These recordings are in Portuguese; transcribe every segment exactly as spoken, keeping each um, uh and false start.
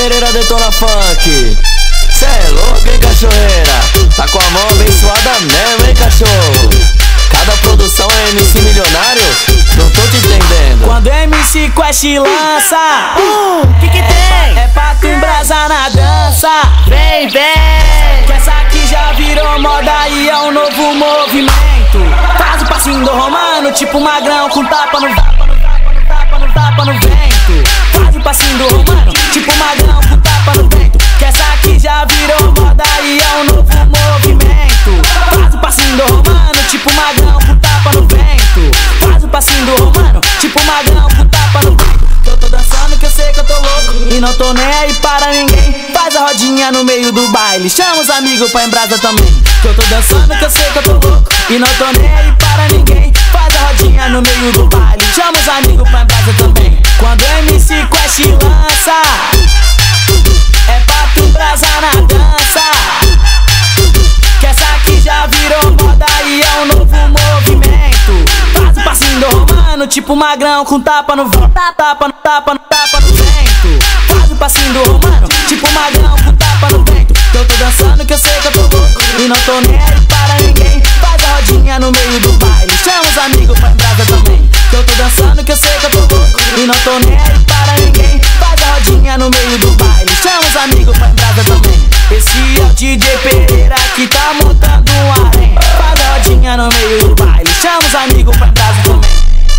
Pereira detona funk. Cê é louco, hein, cachorreira? Tá com a mão abençoada mesmo, hein, cachorro? Cada produção é M C milionário? Não tô te entendendo. Quando M C Quest lança, Hum, que que tem? é pra tu embrasar na dança. Vem, vem! Que essa aqui já virou moda e é um novo movimento. Faz o passinho do romano, tipo magrão com tapa no tapa, no tapa, no tapa, no tapa no vento. Faz o passinho do romano, tipo magrão com tapa no vento. Que essa aqui já virou moda e é um novo movimento. Faz o passinho do romano, tipo magrão com tapa no vento. Faz o passinho do romano, tipo magrão com tapa no vento. Que eu tô dançando, que eu sei que eu tô louco e não tô nem aí para ninguém. Faz a rodinha no meio do baile, chama os amigos pra embrasa também. Que eu tô dançando, que eu sei que eu tô louco e não tô nem aí para ninguém. Faz a rodinha no meio do baile, chama os amigos pra embrasa também. Quando o M C Quest lança, é pra tu embrasar na dança. Que essa aqui já virou moda e é um novo movimento. Faz o passinho do romano, tipo magrão com tapa no vento. Tapa no tapa no tapa no vento. Faz o passinho do romano, tipo magrão com tapa no vento. Que eu tô dançando, que eu sei que eu tô louco e não tô nem aí para ninguém. Faz a rodinha no meio do baile, chama os amigos pra embrasa também. Que eu tô dançando, que eu sei que eu tô louco e não tô nem aí para ninguém. Faz a rodinha no meio do baile, chama os amigos pra embrasa também. Esse é o D J Pereira que tá montando um harém. Faz a rodinha no meio do baile, chama os amigos pra embrasa também.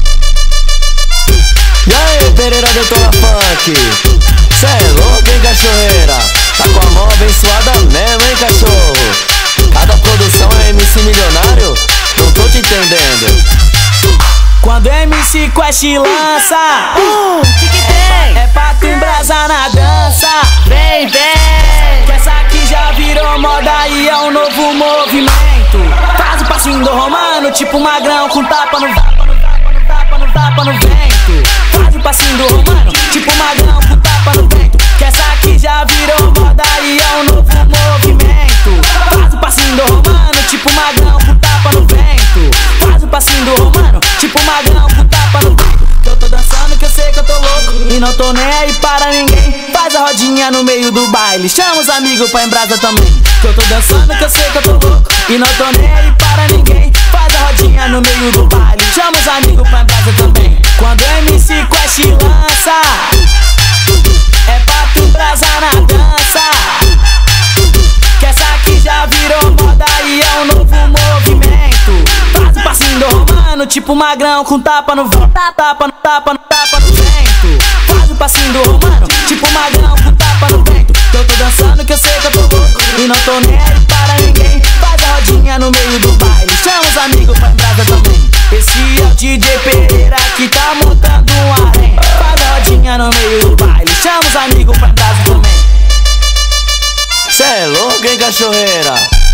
E aí, Pereira detona funk. Cê é louco, hein, cachorreira? Tá com a mão abençoada mesmo, hein, cachorro? Cada produção é M C milionário? Não tô te entendendo. Quando M C Quest lança, Hum, que que tem? é pra tu embrasar na dança. Vem, vem! Que essa aqui já virou moda e é um novo movimento. Faz o passinho do romano, tipo magrão com tapa no tapa, no tapa, no tapa, no tapa no vento. Faz o passinho do romano, tipo magrão com tapa no vento. Que essa aqui já virou moda e é um novo movimento. Faz o passinho do romano, tipo magrão com tapa no vento. Faz o passinho do romano, tipo magrão com tapa no vento. Que eu tô dançando, que eu sei que eu tô louco e não tô nem aí para ninguém. Faz a rodinha no meio do baile, chama os amigos pra embrasa também. Que eu tô dançando, que eu sei que eu tô louco e não tô nem aí para ninguém. Faz a rodinha no meio do baile, chama os amigos pra embrasa também. Quando o M C Quest lança, é pra tu embrasar na dança. Que essa aqui já virou moda e é um novo movimento. Faz o passinho do romano, tipo magrão com tapa no vento. Tapa no tapa no tapa no vento. Faz o passinho do romano, tipo magrão com tapa no vento. Que eu tô dançando, que eu sei que eu tô louco e não tô nem aí para ninguém. Faz a rodinha no meio do baile, chama os amigos pra embrasa também. Esse é o D J Pereira que tá montando um harém. Faz a rodinha no meio do baile, chama os amigos pra embrasa também. Cê é louco, hein, cachorreira?